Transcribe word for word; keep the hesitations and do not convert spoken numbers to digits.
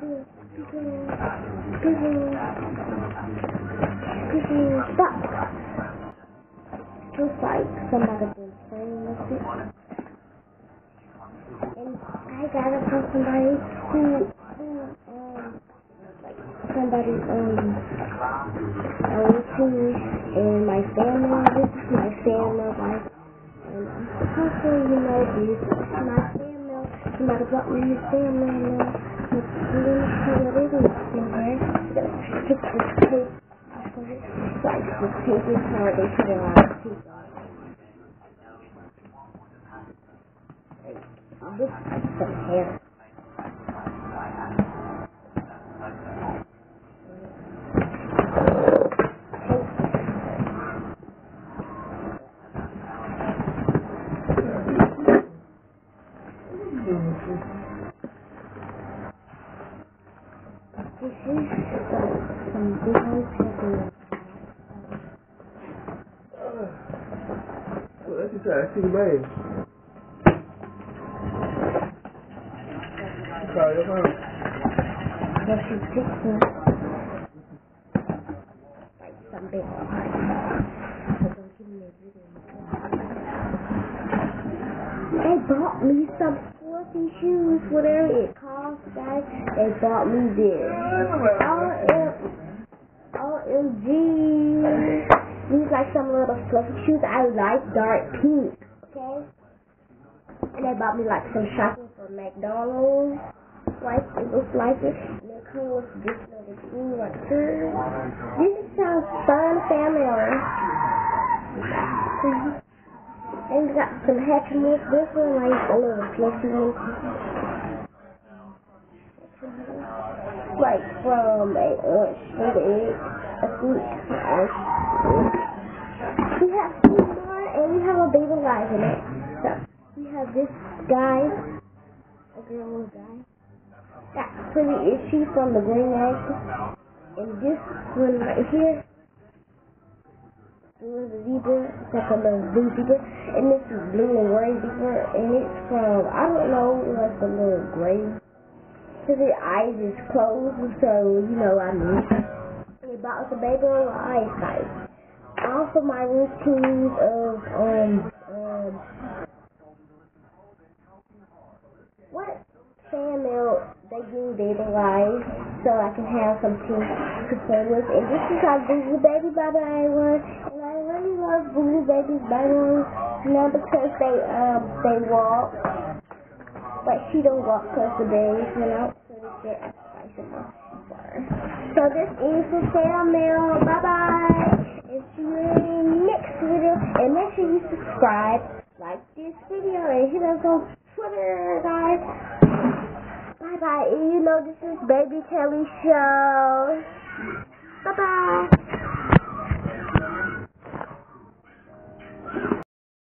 Stop. Just like somebody been playing with it. And I got it from somebody who, who um, like somebody, um, I was in my family, this is my family life. And I'm supposed to, you know, this is my family. Somebody brought me his family, and uh, I'm going to see what it is in there. Stick this tape. Like the tape is hard, they put it on the tape. Like, this is some hair. This is uh, some big old tape. Well, that's just trying to see the man. Call your phone. But she's fixing like some big old tape. So don't give me a video. They bought me some fluffy shoes, whatever it costs, guys. They bought me this. O M G. These like some little fluffy shoes. I like dark pink, okay? And they bought me like some shopping from McDonald's. Like it looks like it. And they come with this little thing right here. This sounds fun, family. And got some Hatchimals. This one like a little fluffy one. Like from a uh, sugar egg, a sweet ice. We have two more, and we have a baby live in it. So we have this guy, a girl and a guy. That's pretty itchy from the green egg, and this one right here. Blue zebra, it's like a little blue zebra, and this is blue and gray zebra, and it's from, I don't know, like a little gray, because the eyes is closed, so you know what I mean. And they bought us a baby on the eyes, guys. Also my routines of, um, um, what fan mail they give me baby lives, so I can have something to play with, and this is how Boo Baby Bye Bye was. I really love Boo Baby's Bye-Bye, not because they um they walk, but she don't walk because the babies went out, so they get exercise more for her. So this is the fan mail. Bye bye, and see you in the next video. And make sure you subscribe, like this video, and hit us on Twitter, guys. Bye bye. And you know this is Baby Kelly Show.